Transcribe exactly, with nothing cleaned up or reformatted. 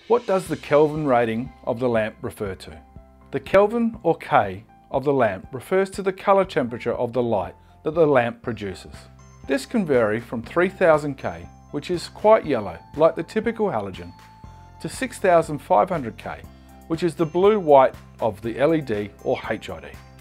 What does the Kelvin rating of the lamp refer to? The Kelvin or K of the lamp refers to the colour temperature of the light that the lamp produces. This can vary from three thousand K, which is quite yellow, like the typical halogen, to six thousand five hundred K, which is the blue-white of the L E D or H I D.